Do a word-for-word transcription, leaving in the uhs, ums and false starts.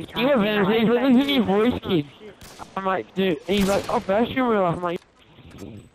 Yeah, man, he's like, look at your voice, kid. I'm like, dude, he's like, oh, Bastion real life. I'm like,